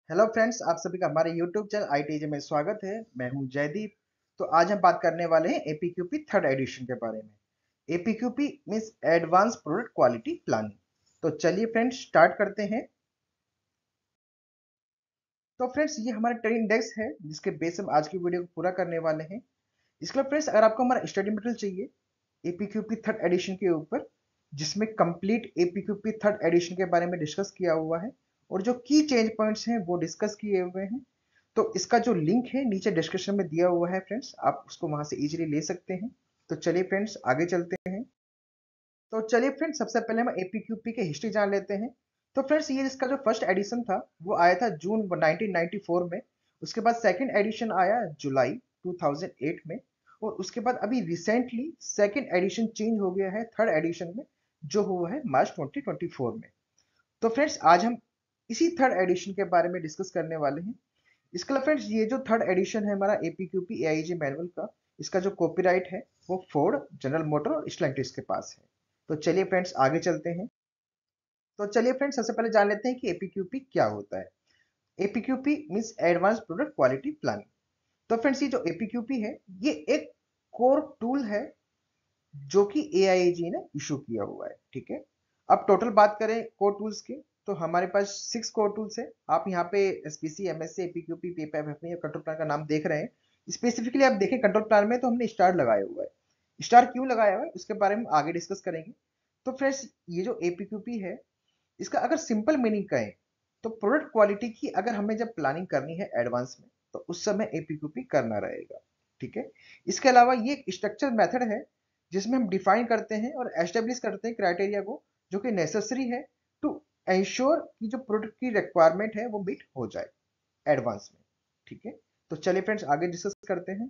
Hello friends, आप सभी का हमारे यूट्यूब चैनल आईटीजे में स्वागत है। मैं हूं जयदीप। तो आज हम बात करने वाले हैं एपीक्यूपी थर्ड एडिशन के बारे में। APQP means advance product quality planning. तो चलिए फ्रेंड्स स्टार्ट करते हैं। तो फ्रेंड्स ये हमारा ट्रेनिंग डेस्क है जिसके बेस हम आज की वीडियो को पूरा करने वाले हैं। इसके लिए फ्रेंड्स अगर आपको हमारा स्टडी मटेरियल चाहिए एपीक्यूपी थर्ड एडिशन के ऊपर, जिसमें कंप्लीट एपीक्यूपी थर्ड एडिशन के बारे में डिस्कस किया हुआ है और जो की चेंज पॉइंट्स हैं वो डिस्कस किए हुए हैं, तो इसका जो लिंक है नीचे डिस्क्रिप्शन में दिया हुआ है फ्रेंड्स, आप उसको वहां से इजीली ले सकते हैं। तो चलिए फ्रेंड्स आगे चलते हैं। तो चलिए फ्रेंड्स सबसे पहले हम एपीक्यूपी की हिस्ट्री जान लेते हैं। तो फ्रेंड्स ये इसका जो फर्स्ट एडिशन था वो आया था जून 1994 में। उसके बाद सेकंड एडिशन आया जुलाई 2008 में। और उसके बाद अभी रिसेंटली सेकंड एडिशन चेंज हो गया है थर्ड एडिशन में, जो हुआ है मार्च 2024 में। तो फ्रेंड्स आज हम इसी थर्ड एडिशन के बारे में डिस्कस करने वाले हैं। इसके अलावा फ्रेंड्स ये जो थर्ड एडिशन है हमारा एपीक्यूपी एआईजी मैनुअल का, इसका जो कॉपीराइट है वो फोर्ड, जनरल मोटर और स्टेलंटिस के पास है। तो चलिए फ्रेंड्स आगे चलते हैं। तो चलिए फ्रेंड्स सबसे पहले जान लेते हैं कि एपीक्यूपी क्या होता है। APQP means advance product quality planning. तो फ्रेंड्स ये जो एपीक्यूपी है ये एक कोर टूल है जो कि एआईजी ने इशू किया हुआ है। ठीक है, अब टोटल बात करें कोर टूल्स की, तो हमारे पास 6 कोर टूल्स है। आप यहाँ पे SPC, MSC, APQP, PPAP, control plan का नाम देख रहे हैं। स्पेसिफिकली आप देखें कंट्रोल प्लान में तो हमने स्टार लगाया हुआ है। स्टार क्यों लगाया हुआ है उसके बारे में आगे डिस्कस करेंगे। तो फ्रेंड्स ये जो एपीक्यूपी है इसका अगर सिंपल मीनिंग कहें तो प्रोडक्ट क्वालिटी की अगर हमें जब प्लानिंग करनी है एडवांस में तो उस समय एपीक्यूपी करना रहेगा। ठीक है, इसके अलावा ये एक स्ट्रक्चर मेथड है जिसमें हम डिफाइन करते हैं और एस्टेब्लिश करते हैं क्राइटेरिया को जो कि नेसेसरी है टू एंश्योर कि जो प्रोडक्ट की रिक्वायरमेंट है वो मीट हो जाए एडवांस में। ठीक है, तो चलिए फ्रेंड्स आगे डिस्कस करते हैं।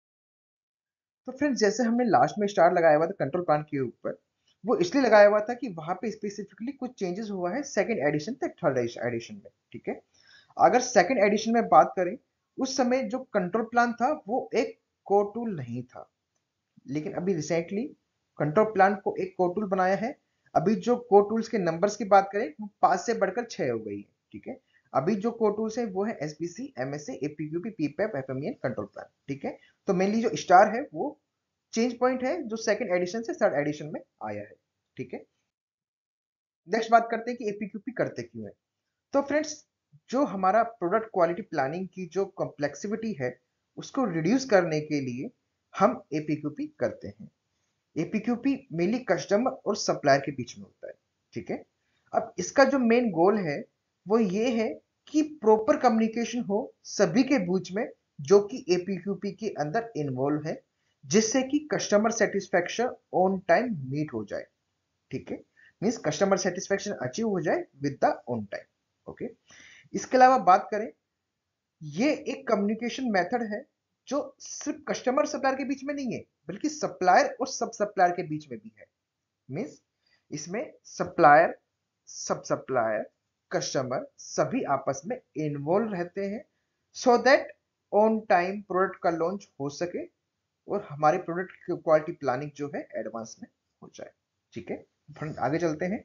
तो फ्रेंड्स जैसे हमने लास्ट में स्टार लगाया हुआ था कंट्रोल प्लान के ऊपर, वो इसलिए लगाया हुआ था कि वहां पे स्पेसिफिकली कुछ चेंजेस हुआ है सेकंड एडिशन तक थर्ड एडिशन में। ठीक है, अगर सेकंड एडिशन में बात करें उस समय जो कंट्रोल प्लान था वो एक कोर टूल नहीं था, लेकिन अभी रिसेंटली कंट्रोल प्लान को एक कोर टूल बनाया है। अभी जो कोर टूल्स के नंबर्स की बात करें वो 5 से बढ़कर 6 हो गई है। ठीक है, अभी जो कोर टूल्स है वो है SBC, MSA, APQP, PPAP, FMEN, control plan. ठीक है, तो मेनली जो स्टार है वो चेंज पॉइंट है जो सेकंड एडिशन से थर्ड एडिशन में आया है। ठीक है, नेक्स्ट बात करते हैं कि एपीक्यूपी करते क्यों है। तो फ्रेंड्स जो हमारा प्रोडक्ट क्वालिटी प्लानिंग की जो कॉम्प्लेक्सिटी है उसको रिड्यूस करने के लिए हम एपीक्यूपी करते हैं। एपीक्यूपी मेनली कस्टमर और सप्लायर के बीच में होता है। ठीक है, अब इसका जो मेन गोल है वो ये है कि प्रॉपर कम्युनिकेशन हो सभी के बीच में जो कि एपीक्यूपी के अंदर इन्वॉल्व है, जिससे कि customer satisfaction on time meet हो जाए। ठीक है, मींस कस्टमर सेटिस्फेक्शन अचीव हो जाए with the on time. Okay, इसके अलावा बात करें ये एक कम्युनिकेशन मेथड है जो सिर्फ कस्टमर सप्लायर के बीच में नहीं है बल्कि सप्लायर और सब सप्लायर के बीच में भी है। मीन्स इसमें सप्लायर, सब सप्लायर, कस्टमर सभी आपस में इन्वॉल्व रहते हैं so that on time product का लॉन्च हो सके और हमारे प्रोडक्ट की क्वालिटी प्लानिंग जो है एडवांस में हो जाए। ठीक है, फ्रेंड्स आगे चलते हैं।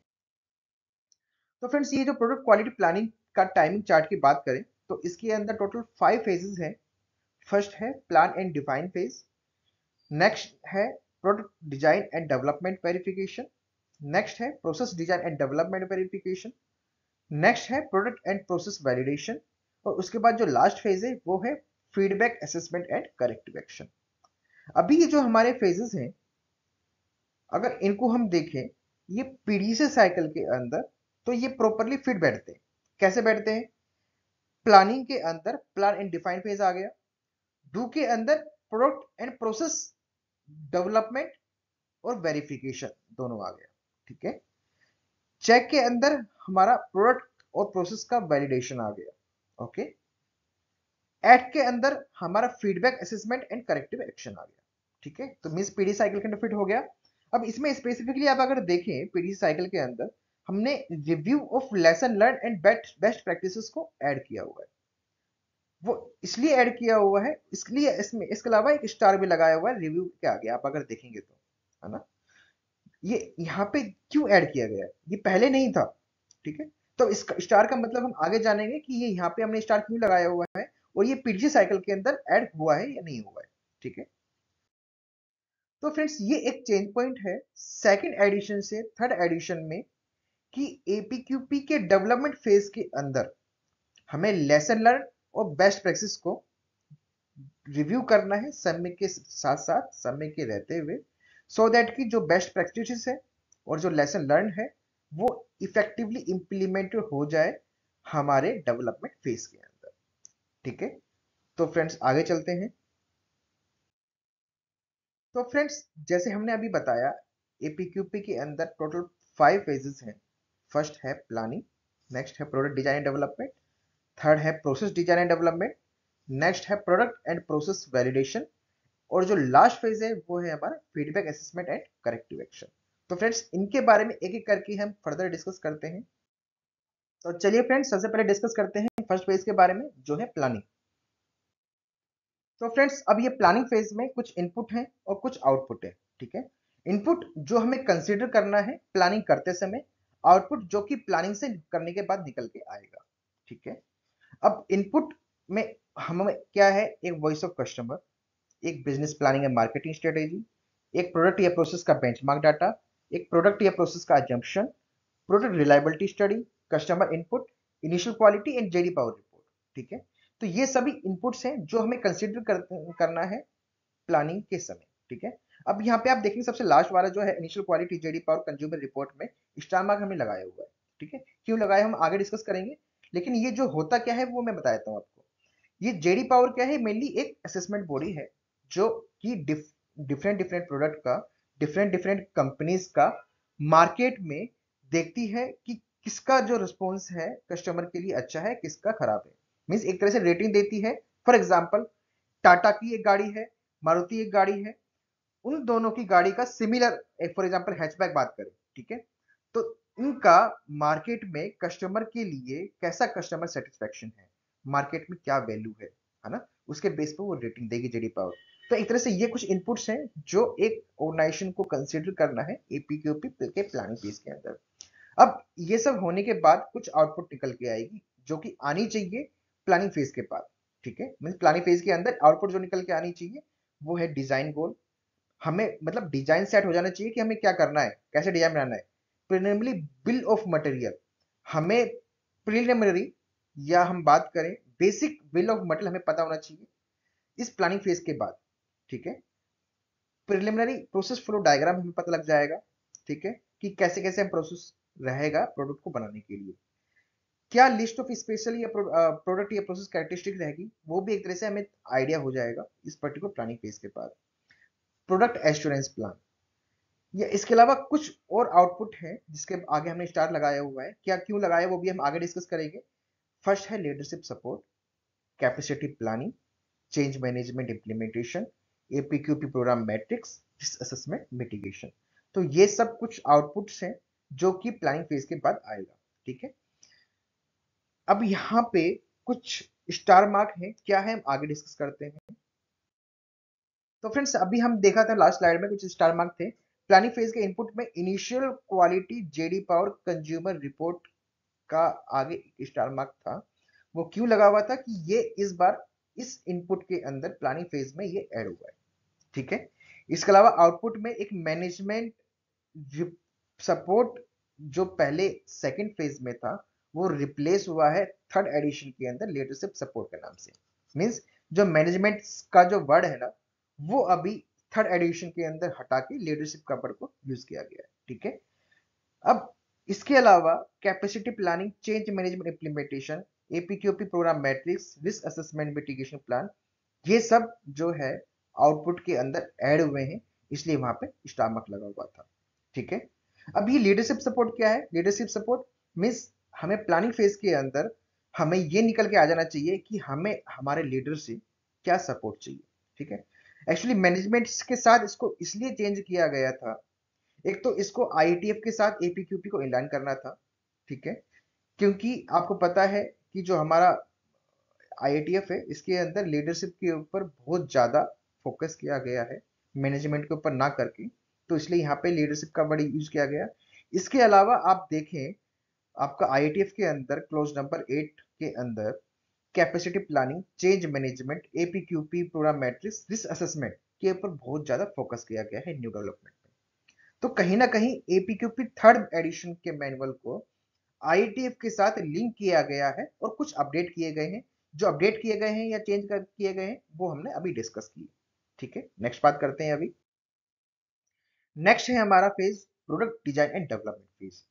तो फ्रेंड्स ये जो प्रोडक्ट क्वालिटी प्लानिंग का टाइमिंग चार्ट की बात करें तो इसके अंदर टोटल 5 फेजेस हैं। फर्स्ट है plan and define phase. Next है product design and development verification. Next है process design and development verification. Next है प्रोडक्ट एंड प्रोसेस वैलिडेशन। और उसके बाद जो लास्ट फेज है वो है feedback assessment and corrective action. अभी ये जो हमारे फेजेस हैं अगर इनको हम देखें ये पीडीसी साइकिल के अंदर, तो ये प्रॉपरली फिट बैठते हैं। कैसे बैठते हैं? प्लानिंग के अंदर प्लान एंड डिफाइन फेज आ गया। डू के अंदर प्रोडक्ट एंड प्रोसेस डेवलपमेंट और वेरिफिकेशन दोनों आ गया। ठीक है, चेक के अंदर हमारा प्रोडक्ट और प्रोसेस का वैलिडेशन आ गया। ओके, एक्ट के अंदर हमारा feedback assessment and corrective action आ गया। ठीक है, तो मींस पीडी साइकिल के अंदर फिट हो गया। अब इसमें स्पेसिफिकली आप अगर देखें पीडी साइकिल के अंदर हमने review of lesson learn and best best practices को ऐड किया हुआ है। वो इसलिए ऐड किया हुआ है, इसलिए इसमें इसके अलावा एक स्टार भी लगाया हुआ है रिव्यू के आगे, आप अगर देखेंगे तो, है ना। ये यहाँ पे क्यों ऐड किया गया है, ये पहले नहीं था। ठीक है, तो इस स्टार का मतलब हम आगे जानेंगे कि ये यहाँ पे हमने स्टार क्यों लगाया हुआ है और ये पीडीसी साइकिल के अंदर ऐड हुआ है या नहीं हुआ है। ठीक है, तो फ्रेंड्स ये एक चेंज पॉइंट है सेकंड एडिशन से थर्ड एडिशन में कि एपीक्यूपी के डेवलपमेंट फेज के अंदर हमें लेसन लर्न और बेस्ट प्रैक्टिस को रिव्यू करना है समय के साथ साथ, समय के रहते हुए, सो दैट कि जो बेस्ट प्रैक्टिस है और जो लेसन लर्न है वो इफेक्टिवली इंप्लीमेंट हो जाए हमारे डेवलपमेंट फेज के अंदर। ठीक है, तो फ्रेंड्स आगे चलते हैं। तो फ्रेंड्स जैसे हमने अभी बताया एपीक्यूपी के अंदर टोटल 5 फेजेस हैं। फर्स्ट है प्लानिंग, नेक्स्ट है product design and development, third है process design and development, next है प्रोडक्ट एंड प्रोसेस वैलिडेशन, और जो लास्ट फेज है वो है हमारा feedback assessment and corrective action. तो फ्रेंड्स इनके बारे में एक एक करके हम फर्दर डिस्कस करते हैं। तो चलिए फ्रेंड्स सबसे पहले डिस्कस करते हैं फर्स्ट फेज के बारे में जो है प्लानिंग। तो फ्रेंड्स अब ये प्लानिंग फेज में कुछ इनपुट है और कुछ आउटपुट है। ठीक है, इनपुट जो हमें कंसीडर करना है प्लानिंग करते समय, आउटपुट जो कि प्लानिंग से करने के बाद निकल के आएगा। ठीक है, अब इनपुट में हमें क्या है, एक वॉइस ऑफ कस्टमर, एक business planning and marketing strategy, एक प्रोडक्ट या प्रोसेस का बेंचमार्क डाटा, एक प्रोडक्ट या प्रोसेस का assumption, product reliability study, customer input, initial quality and JD power report. ठीक है, तो ये सभी इनपुट्स हैं जो हमें कंसीडर करना है प्लानिंग के समय। ठीक है, अब यहाँ पे आप देखेंगे सबसे लास्ट वाला जो है initial quality JD power consumer report में स्टार मार्क हमें लगाया हुआ है। ठीक है, क्यों लगाया हम आगे डिस्कस करेंगे, लेकिन ये जो होता क्या है वो मैं बता देता हूँ आपको। ये जेडी पावर क्या है, मेनली एक असेसमेंट बॉडी है जो कि डिफरेंट डिफरेंट प्रोडक्ट का, डिफरेंट डिफरेंट कंपनीज का मार्केट में देखती है कि किसका जो रिस्पॉन्स है कस्टमर के लिए अच्छा है, किसका खराब है। मीन्स एक तरह से रेटिंग देती है। फॉर एग्जाम्पल टाटा की एक गाड़ी है, मारुति एक गाड़ी है, उन दोनों की गाड़ी का सिमिलर, एक फॉर एग्जाम्पल हैचबैक बात करें, ठीक है, तो इनका मार्केट में कस्टमर के लिए कैसा कस्टमर सेटिस्फेक्शन है, मार्केट में क्या वैल्यू है ना, उसके बेस पर वो रेटिंग देगी जेडी पावर। तो एक तरह से ये कुछ इनपुट्स हैं जो एक ऑर्गेनाइजेशन को कंसीडर करना है एपीक्यूपी के प्लानिंग फेज के अंदर। अब ये सब होने के बाद कुछ आउटपुट निकल के आएगी जो कि आनी चाहिए प्लानिंग फेज के बाद। ठीक है, मीन प्लानिंग फेज के अंदर आउटपुट जो निकल के आनी चाहिए वो है डिजाइन गोल। हमें मतलब डिजाइन सेट हो जाना चाहिए कि हमें क्या करना है, कैसे डिजाइन बनाना है। प्रिलिमिनरी बिल ऑफ मटेरियल, हमें प्रिलिमिनरी या हम बात करें बेसिक बिल ऑफ मटेरियल हमें पता होना चाहिए इस प्लानिंग फेज के बाद। ठीक है, प्रिलिमिनरी प्रोसेस फ्लो डायग्राम हमें पता लग जाएगा। ठीक है, कि कैसे कैसे हम प्रोसेस रहेगा प्रोडक्ट को बनाने के लिए, क्या लिस्ट ऑफ स्पेशल या प्रोडक्ट या प्रोसेस कैरेक्टरिस्टिक रहेगी, वो भी एक तरह से हमें आइडिया हो जाएगा इस पर्टिकुलर प्लानिंग फेज के बाद। प्रोडक्ट एश्योरेंस प्लान, या इसके अलावा कुछ और आउटपुट है जिसके आगे हमने स्टार लगाया हुआ है, क्या क्यों लगाया वो भी हम आगे डिस्कस करेंगे। फर्स्ट है leadership support, capacity planning, change management implementation, APQP program matrix, risk assessment mitigation. तो ये सब कुछ आउटपुट्स हैं जो कि प्लानिंग फेज के बाद आएगा। ठीक है, अब यहाँ पे कुछ स्टार मार्क है, क्या है हम आगे डिस्कस करते हैं। तो फ्रेंड्स अभी हम देखा था लास्ट स्लाइड में कुछ स्टार मार्क थे। प्लानिंग फेज के इनपुट में initial quality JD power consumer report का आगे एक स्टार मार्क था। वो क्यों लगा हुआ था कि ये इस बार इस इनपुट के अंदर प्लानिंग फेज में ये ऐड हुआ है। ठीक है, इसके अलावा आउटपुट में एक मैनेजमेंट सपोर्ट जो पहले सेकंड फेज में था वो रिप्लेस हुआ है थर्ड एडिशन के अंदर लीडरशिप सपोर्ट के नाम से। मींस जो मैनेजमेंट का जो वर्ड है ना वो अभी थर्ड एडिशन के अंदर हटा के लीडरशिप का वर्ड को यूज किया गया है। ठीक है, अब इसके अलावा capacity planning, change management implementation, APQP program matrix, risk assessment mitigation plan, ये सब जो है आउटपुट के अंदर ऐड हुए हैं, इसलिए वहां पे स्टार मार्क लगा हुआ था। ठीक है, अब ये लीडरशिप सपोर्ट क्या है, लीडरशिप सपोर्ट मीन्स हमें प्लानिंग फेज के अंदर हमें ये निकल के आ जाना चाहिए कि हमें हमारे लीडर से क्या सपोर्ट चाहिए। ठीक है, एक्चुअली मैनेजमेंट के साथ इसको इसलिए चेंज किया गया था, एक तो इसको आईटीएफ के साथ एपीक्यूपी को इंलाइन करना था। ठीक है, क्योंकि आपको पता है कि जो हमारा आईएटीएफ है इसके अंदर लीडरशिप के ऊपर बहुत ज्यादा फोकस किया गया है, मैनेजमेंट के ऊपर ना करके, तो इसलिए यहाँ पे लीडरशिप का वर्ड यूज किया गया। इसके अलावा आप देखें आपका आईएटीएफ के अंदर क्लोज नंबर 8 के अंदर capacity planning, change management, APQP, program matrix, risk assessment के ऊपर बहुत ज्यादा फोकस किया गया है न्यू डेवलपमेंट में। तो कहीं ना कहीं एपीक्यूपी थर्ड एडिशन के मैनुअल को आईटीएफ के साथ लिंक किया गया है और कुछ अपडेट किए गए हैं। जो अपडेट किए गए हैं या चेंज किए गए हैं वो हमने अभी डिस्कस किए। ठीक है, नेक्स्ट बात करते हैं अभी। नेक्स्ट है हमारा phase product design and development phase.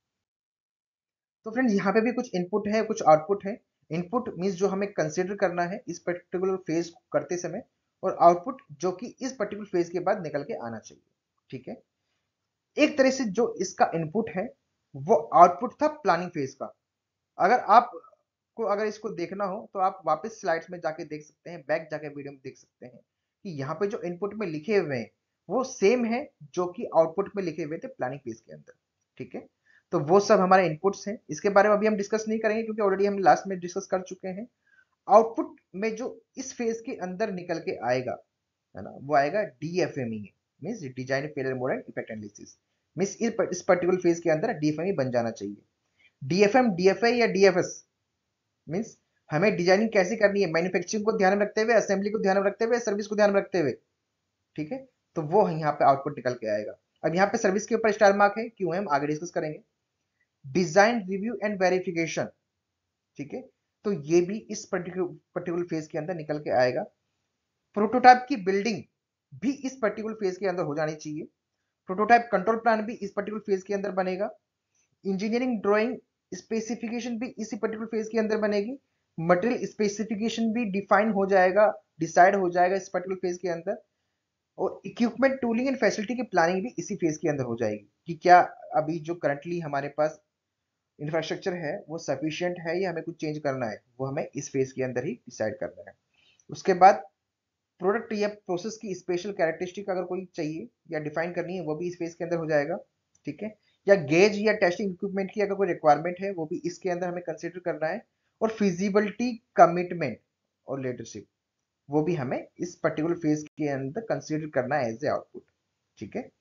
तो फ्रेंड्स यहाँ पे भी कुछ इनपुट है, कुछ आउटपुट है। इनपुट मीन्स जो हमें कंसिडर करना है इस पर्टिकुलर फेज करते समय, और आउटपुट जो कि इस पर्टिकुलर फेज के बाद निकल के आना चाहिए। ठीक है, एक तरह से जो इसका इनपुट है वो आउटपुट था प्लानिंग फेज का। अगर आप को अगर इसको देखना हो तो आप वापस स्लाइड्स में जाके देख सकते हैं, बैक जाके वीडियो में देख सकते हैं कि यहाँ पे जो इनपुट में लिखे हुए हैं वो सेम है जो कि आउटपुट में लिखे हुए थे प्लानिंग फेज के अंदर। ठीक है, तो वो सब हमारे इनपुट्स हैं। इसके बारे में अभी हम डिस्कस नहीं करेंगे क्योंकि ऑलरेडी हम लास्ट में डिस्कस कर चुके हैं। आउटपुट में जो इस फेज के अंदर निकल के आएगा, है ना, वो आएगा DFME, means design failure mode and effect analysis. Means इस पर्टिकुलर फेज के अंदर डीएफएमई बन जाना चाहिए। डीएफएम, डीएफए या डीएफएस मींस हमें डिजाइनिंग कैसे करनी है, मैन्युफैक्चरिंग को ध्यान में रखते हुए, असेंबली को ध्यान में रखते हुए, सर्विस को ध्यान में रखते हुए। ठीक है, तो वो यहाँ पे आउटपुट निकल के आएगा। अब यहाँ पे सर्विस के ऊपर स्टार मार्क है, क्यों है हम आगे डिस्कस करेंगे। डिजाइन रिव्यू एंड वेरिफिकेशन, ठीक है, तो ये भी इस पर्टिकुलर फेज के अंदर निकल के आएगा। प्रोटोटाइप की बिल्डिंग भी इस पर्टिकुलर फेज के अंदर हो जानी चाहिए। प्रोटोटाइप कंट्रोल प्लान भी इस पर्टिकुलर फेज के अंदर बनेगा। इंजीनियरिंग ड्राइंग स्पेसिफिकेशन भी इसी पर्टिकुलर फेज के अंदर बनेगी। मटेरियल स्पेसिफिकेशन भी डिफाइन हो जाएगा, डिसाइड हो जाएगा इस पर्टिकुलर फेज के अंदर। और इक्विपमेंट, टूलिंग एंड फैसिलिटी की प्लानिंग भी इसी फेज के अंदर हो जाएगी कि क्या अभी जो करंटली हमारे पास इंफ्रास्ट्रक्चर है वो सफिशिएंट है या हमें कुछ चेंज करना है, वो हमें इस फेज के अंदर ही डिसाइड करना है। उसके बाद प्रोडक्ट या प्रोसेस की स्पेशल कैरेक्टरिस्टिक अगर कोई चाहिए या डिफाइन करनी है वो भी इस फेज के अंदर हो जाएगा। ठीक है, या गेज या टेस्टिंग इक्विपमेंट की अगर कोई रिक्वायरमेंट है वो भी इसके अंदर हमें कंसिडर करना है। और फिजिबिलिटी, कमिटमेंट और लीडरशिप वो भी हमें इस पर्टिकुलर फेज के अंदर कंसिडर करना है एज ए आउटपुट। ठीक है,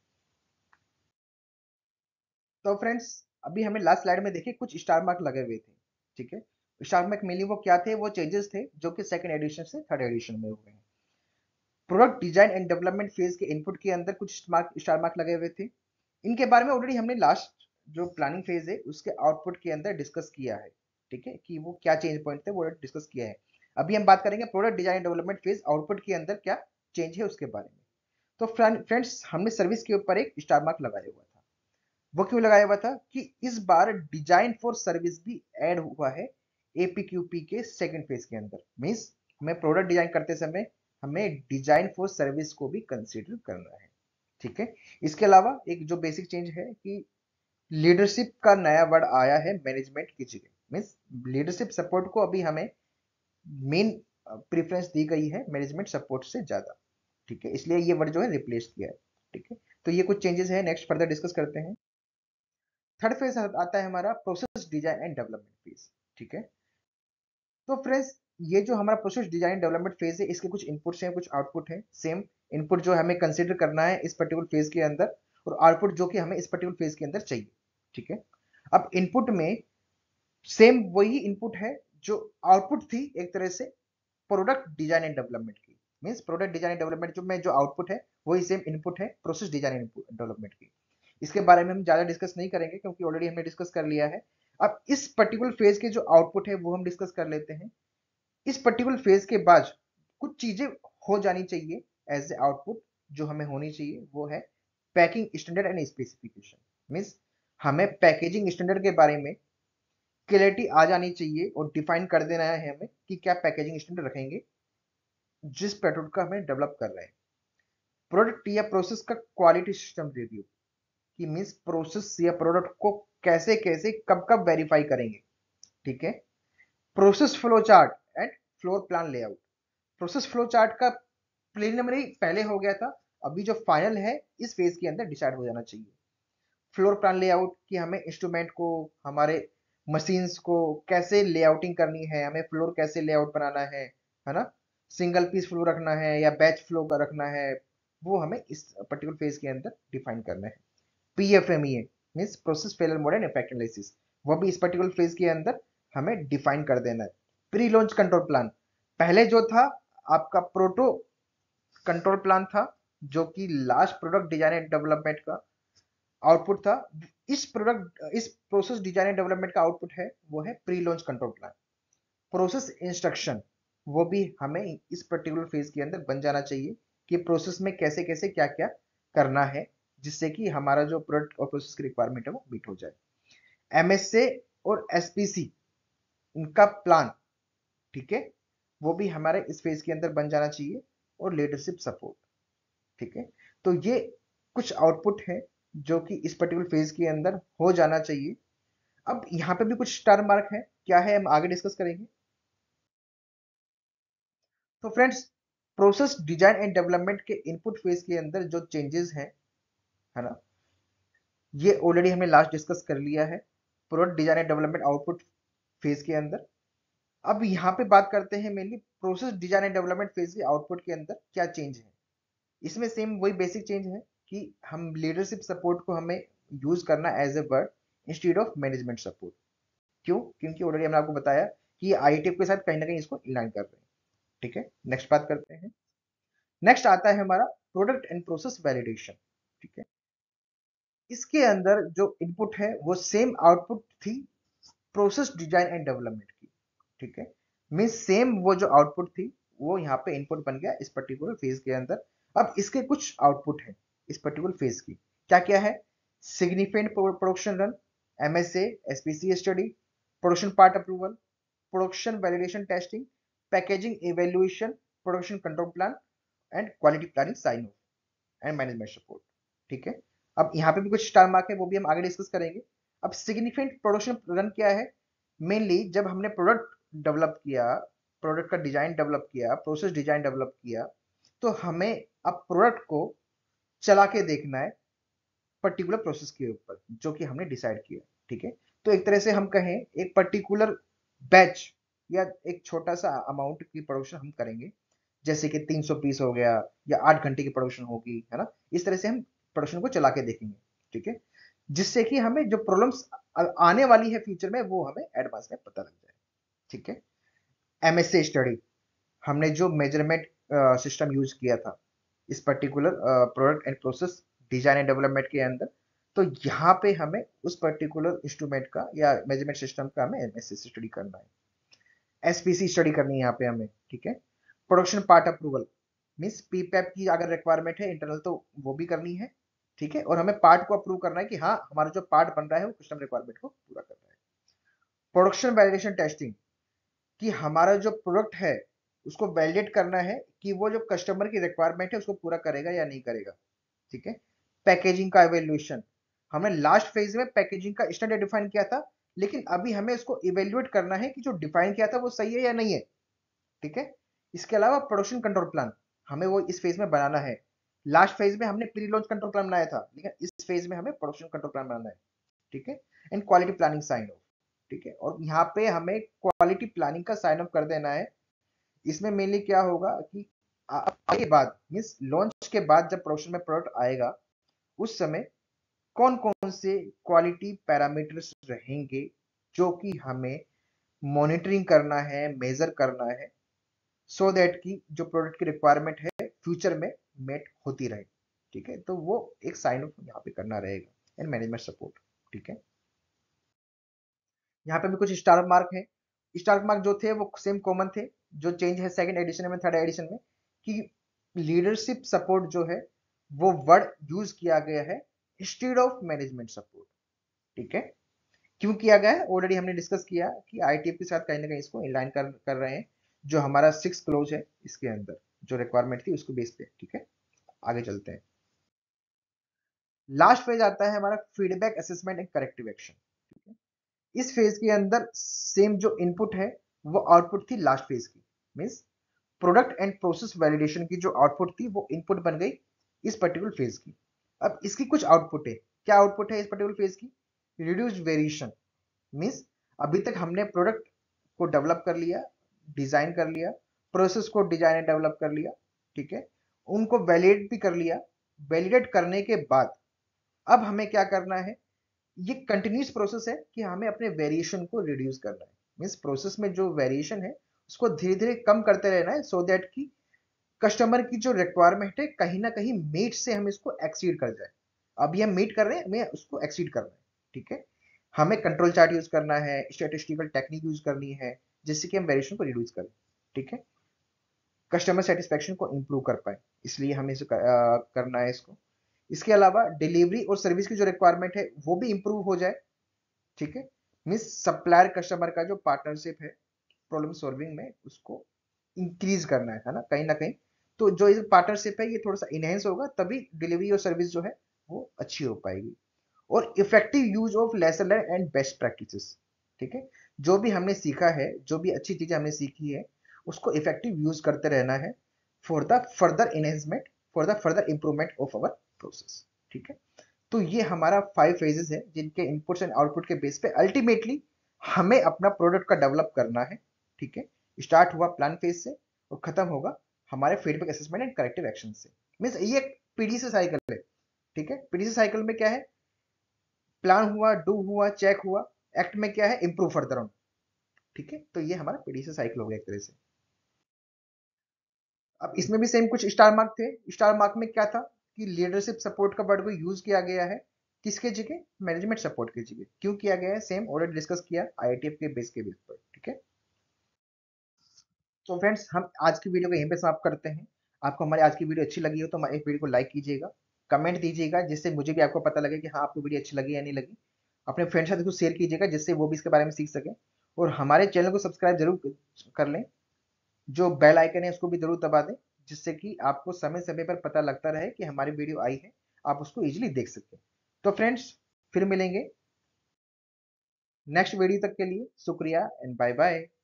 तो फ्रेंड्स अभी हमें लास्ट स्लाइड में देखिए कुछ स्टार मार्क लगे हुए थे। ठीक है, स्टार मार्क मेनली वो क्या थे, वो चेंजेस थे जो कि सेकंड एडिशन से थर्ड एडिशन में हुए हैं। Product design and development phase के इनपुट के अंदर कुछ स्टार मार्क लगे हुए थे। इनके बारे में ऑलरेडी हमने लास्ट जो प्लानिंग फेज है उसके आउटपुट के अंदर डिस्कस किया है। ठीक है, कि वो क्या चेंज पॉइंट थे वो डिस्कस किया है। अभी हम बात करेंगे product design development phase output के अंदर क्या चेंज है उसके बारे में। तो फ्रेंड्स हमने सर्विस के ऊपर एक स्टार मार्क लगाया हुआ था। वो क्यों लगाया हुआ था कि इस बार डिजाइन फॉर सर्विस भी ऐड हुआ है एपीक्यूपी के सेकंड फेज के अंदर। मींस हमें प्रोडक्ट डिजाइन करते समय हमें डिजाइन फॉर सर्विस को भी कंसीडर करना है। ठीक है, इसके अलावा एक जो बेसिक चेंज है कि लीडरशिप का नया वर्ड आया है मैनेजमेंट की जगह। मींस लीडरशिप सपोर्ट को अभी हमें मेन प्रेफरेंस दी गई है मैनेजमेंट सपोर्ट से ज्यादा। ठीक है, इसलिए ये वर्ड जो है रिप्लेस किया है। ठीक है, तो ये कुछ चेंजेस है, नेक्स्ट फर्दर डिस्कस करते हैं। थर्ड फेज आता है हमारा process design and development phase. ठीक है, तो फ्रेंड्स ये जो हमारा प्रोसेस डिजाइन डेवलपमेंट फेज है इसके कुछ इनपुट्स हैं, कुछ आउटपुट हैं। सेम इनपुट जो हमें कंसीडर करना है इस पर्टिकुलर फेज के अंदर, और आउटपुट जो कि हमें इस पर्टिकुलर फेज के अंदर चाहिए। ठीक है, अब इनपुट में सेम वही इनपुट है जो आउटपुट थी एक तरह से प्रोडक्ट डिजाइन एंड डेवलपमेंट की। Means product design and development जो में जो आउटपुट है वही सेम इनपुट है प्रोसेस डिजाइन एंड डेवलपमेंट की। इसके बारे में हम ज्यादा डिस्कस नहीं करेंगे क्योंकि ऑलरेडी हमने डिस्कस कर लिया है। अब इस पर्टिकुलर फेज के जो आउटपुट है वो हम डिस्कस कर लेते हैं। इस पर्टिकुलर फेज के बाद कुछ चीजें हो जानी चाहिए एज ए आउटपुट। जो हमें होनी चाहिए वो है packing standard and specification. Means हमें पैकेजिंग स्टैंडर्ड के बारे में क्लैरिटी आ जानी चाहिए और डिफाइन कर देना है हमें कि क्या पैकेजिंग स्टैंडर्ड रखेंगे जिस प्रोडक्ट का हमें डेवलप कर रहे हैं। प्रोडक्ट या प्रोसेस का क्वालिटी सिस्टम रिव्यू, कि मींस प्रोसेस या प्रोडक्ट को कैसे कैसे कब कब वेरीफाई करेंगे। ठीक है, process flow chart and floor plan layout. Process flow chart का प्रिलिमिनरी पहले हो गया था, अभी जो फाइनल है इस फेज के अंदर डिसाइड हो जाना चाहिए। फ्लोर प्लान लेआउट कि हमें इंस्ट्रूमेंट को, हमारे मशीन्स को कैसे लेआउटिंग करनी है, हमें फ्लोर कैसे लेआउट बनाना है ना, सिंगल पीस फ्लो रखना है या बैच फ्लो रखना है, वो हमें इस पर्टिकुलर फेज के अंदर डिफाइन करना है। PFMEA means process failure mode and effect analysis. वो भी इस पर्टिकुलर फेज के अंदर हमें डिफाइन कर देना है। प्री लॉन्च कंट्रोल प्लान, पहले जो था आपका प्रोटो कंट्रोल प्लान था, जो कि last product design and development का आउटपुट था। इस प्रोसेस डिजाइन एंड डेवलपमेंट का आउटपुट है वो है pre launch control plan. Process instruction वो भी हमें इस पर्टिकुलर फेज के अंदर बन जाना चाहिए कि प्रोसेस में कैसे कैसे क्या क्या करना है, जिससे कि हमारा जो प्रोडक्ट और प्रोसेस की रिक्वायरमेंट है वो मीट हो जाए। एमएसए और एसपीसी उनका प्लान, ठीक है, वो भी हमारे इस फेज के अंदर बन जाना चाहिए। और लीडरशिप सपोर्ट, ठीक है। तो ये कुछ आउटपुट है जो कि इस पर्टिकुलर फेज के अंदर हो जाना चाहिए। अब यहाँ पे भी कुछ स्टार मार्क है, क्या है हम आगे डिस्कस करेंगे। तो friends, process design and development के इनपुट फेज के अंदर जो चेंजेस हैं, है ना, ये ऑलरेडी हमने लास्ट डिस्कस कर लिया है product design and development output phase के अंदर। अब यहाँ पे बात करते हैं mainly process design and development phase के आउटपुट के अंदर क्या चेंज है। इसमें सेम वही बेसिक चेंज है कि हम लीडरशिप सपोर्ट को हमें यूज करना as a word instead of management support. क्यों? क्योंकि ऑलरेडी हमने आपको बताया कि आईटीएफ के साथ कहीं ना कहीं इसको अलाइन कर रहे हैं। ठीक है, नेक्स्ट बात करते हैं। नेक्स्ट आता है हमारा प्रोडक्ट एंड प्रोसेस वैलिडेशन। ठीक है, इसके अंदर जो इनपुट है वो सेम आउटपुट थी प्रोसेस डिजाइन एंड डेवलपमेंट की। ठीक है, मीन्स सेम वो जो आउटपुट थी वो यहाँ पे इनपुट बन गया इस पर्टिकुलर फेज के अंदर। अब इसके कुछ आउटपुट है इस पर्टिकुलर फेज की, क्या क्या है। Significant production run, MSA SPC study, production part approval, production validation testing, packaging evaluation, production control plan and quality planning sign off and management support. ठीक है, अब यहाँ पे भी कुछ स्टार मार्क है, वो भी हम आगे डिस्कस करेंगे। अब सिग्निफिकेंट प्रोडक्शन रन क्या है। मेनली जब हमने प्रोडक्ट डेवलप किया, प्रोडक्ट का डिजाइन डेवलप किया, प्रोसेस डिजाइन डेवलप किया, तो हमें अब प्रोडक्ट को चला के देखना है पर्टिकुलर प्रोसेस के ऊपर जो कि हमने डिसाइड किया। ठीक है, तो एक तरह से हम कहें एक पर्टिकुलर बैच या एक छोटा सा अमाउंट की प्रोडक्शन हम करेंगे, जैसे कि 300 पीस हो गया या 8 घंटे की प्रोडक्शन होगी, है ना। इस तरह से हम प्रोडक्शन को चला के देखेंगे। ठीक है, जिससे कि हमें जो प्रॉब्लम्स आने वाली है फ्यूचर में वो हमें एडवांस में पता लग जाए। ठीक है, एमएसए स्टडी, हमने जो मेजरमेंट सिस्टम यूज किया था इस particular product and process design and development के अंदर, तो यहाँ पे हमें उस पर्टिकुलर इंस्ट्रूमेंट का या मेजरमेंट सिस्टम का हमें एमएसए स्टडी करना है, एसपीसी स्टडी करनी है यहाँ पे हमें। ठीक है, production part approval, means PPAP की अगर रिक्वायरमेंट है इंटरनल तो वो भी करनी है। ठीक है, और हमें पार्ट को अप्रूव करना है कि हाँ हमारा जो पार्ट बन रहा है वो कस्टम रिक्वायरमेंट को पूरा कर रहा है। प्रोडक्शन वैलिडेशन टेस्टिंग, कि हमारा जो प्रोडक्ट है उसको वैलिडेट करना है कि वो जो कस्टमर की रिक्वायरमेंट है उसको पूरा करेगा या नहीं करेगा। ठीक है, पैकेजिंग का इवेल्युएशन, हमने लास्ट फेज में पैकेजिंग का स्टैंडर्ड डिफाइन किया था, लेकिन अभी हमें उसको इवेल्युएट करना है कि जो डिफाइन किया था वो सही है या नहीं है। ठीक है, इसके अलावा प्रोडक्शन कंट्रोल प्लान हमें वो इस फेज में बनाना है। लास्ट फेज में हमने प्री लॉन्च कंट्रोल प्लान बनाया था, लेकिन इस फेज में हमें प्रोडक्शन कंट्रोल प्लान बनाना है। ठीक है, and quality planning sign off. ठीक है, और यहाँ पे हमें क्वालिटी प्लानिंग का साइन ऑफ कर देना है। इसमें मेनली क्या होगा कि आगे बाद मीन्स लॉन्च के बाद जब प्रोडक्शन में प्रोडक्ट आएगा उस समय कौन कौन से क्वालिटी पैरामीटर्स रहेंगे जो कि हमें मॉनिटरिंग करना है, मेजर करना है, सो दैट कि जो प्रोडक्ट की रिक्वायरमेंट है फ्यूचर में मेट होती रहे। ठीक है, तो वो एक साइन ऑफ यहाँ पे करना रहेगा एंड मैनेजमेंट सपोर्ट। ठीक है, यहाँ पे भी कुछ स्टार मार्क है। स्टार मार्क जो थे वो सेम कॉमन थे, जो चेंज है सेकंड एडिशन में थर्ड एडिशन में कि लीडरशिप सपोर्ट जो है वो वर्ड यूज किया गया है इंस्टेड ऑफ मैनेजमेंट सपोर्ट। ठीक है, क्यों किया गया है ऑलरेडी हमने डिस्कस किया कि आईटीएफ के साथ कहीं ना कहीं इसको इनलाइन कर रहे हैं, जो हमारा 6 क्लोज है इसके अंदर जो रिक्वायरमेंट थी उसको बेस पे। ठीक है, आगे चलते हैं। लास्ट फेज आता है हमारा feedback assessment and corrective action. इस फेज के अंदर सेम जो इनपुट है वो आउटपुट थी लास्ट फेज की, means product and process validation की जो आउटपुट थी वो इनपुट बन गई इस पर्टिकुलर फेज की। अब इसकी कुछ आउटपुट है, क्या आउटपुट है इस पर्टिकुलर फेज की। रिड्यूस्ड वेरिएशन, मींस अभी तक हमने प्रोडक्ट को डेवलप कर लिया, डिजाइन कर लिया, प्रोसेस को डिजाइन एंड डेवलप कर लिया। ठीक है, उनको वैलिडेट भी कर लिया। वैलिडेट करने के बाद अब हमें क्या करना है, ये कंटिन्यूस प्रोसेस है कि हमें अपने वेरिएशन को रिड्यूस करना है। मीन्स प्रोसेस में जो वेरिएशन है उसको धीरे धीरे कम करते रहना है, सो दैट कि कस्टमर की जो रिक्वायरमेंट है कहीं ना कहीं मीट से हम इसको एक्सीड कर जाए। अभी हम मीट कर रहे हैं, हमें उसको एक्सीड करना है। ठीक है, हमें कंट्रोल चार्ट यूज करना है, स्टैटिस्टिकल टेक्निक यूज करनी है, जिससे कि हम वेरिएशन को रिड्यूस करें। ठीक है, कस्टमर सेटिस्फेक्शन को इंप्रूव कर पाए, इसलिए हमें इसे करना है इसको। इसके अलावा डिलीवरी और सर्विस की जो रिक्वायरमेंट है वो भी इंप्रूव हो जाए। ठीक है, मीन्स सप्लायर कस्टमर का जो पार्टनरशिप है प्रॉब्लम सॉल्विंग में, उसको इंक्रीज करना है ना, कहीं ना कहीं। तो जो ये पार्टनरशिप है ये थोड़ा सा इनहेंस होगा, तभी डिलीवरी और सर्विस जो है वो अच्छी हो पाएगी। और effective use of lesson and best practices. ठीक है, जो भी हमने सीखा है, जो भी अच्छी चीजें हमने सीखी है, उसको इफेक्टिव यूज करते रहना है for the further enhancement, for the further improvement of our process. ठीक है, तो ये हमारा 5 फेजेस है जिनके इनपुट्स एंड आउटपुट के बेस पे अल्टीमेटली हमें अपना प्रोडक्ट का डेवलप करना है। ठीक है, स्टार्ट हुआ प्लान फेज से और खत्म होगा हमारे feedback assessment and corrective action से। मींस ये एक पीडीसी साइकिल है। ठीक है, पीडीसी साइकिल में क्या है, प्लान हुआ, डू हुआ, चेक हुआ, एक्ट में क्या है, इंप्रूव फर्दर ऑन। ठीक है, तो ये हमारा पीडीसी साइकिल हो गया एक तरह से। अब इसमें भी सेम कुछ स्टार मार्क थे। स्टार मार्क में क्या था कि लीडरशिप सपोर्ट का वर्ड को यूज किया गया है, किसके जगह, मैनेजमेंट सपोर्ट की जगह। क्यों किया गया है, सेम ऑलरेडी डिस्कस किया आईआईटीएफ के बेस पर। ठीक है, तो फ्रेंड्स हम आज की वीडियो को यहीं पे समाप्त करते हैं। आपको हमारी आज की वीडियो अच्छी लगी हो तो हमारे वीडियो को लाइक कीजिएगा, कमेंट दीजिएगा, जिससे मुझे भी आपको पता लगे कि हाँ आपको वीडियो अच्छी लगी या नहीं लगी। अपने फ्रेंड्स के साथ इसको शेयर कीजिएगा, जिससे वो भी इसके बारे में सीख सकें। और हमारे चैनल को सब्सक्राइब जरूर कर लें, जो बेल आइकन है उसको भी जरूर दबा दें, जिससे कि आपको समय समय पर पता लगता रहे कि हमारी वीडियो आई है, आप उसको इजीली देख सकें। तो फ्रेंड्स, फिर मिलेंगे नेक्स्ट वीडियो तक के लिए। शुक्रिया एंड बाय बाय।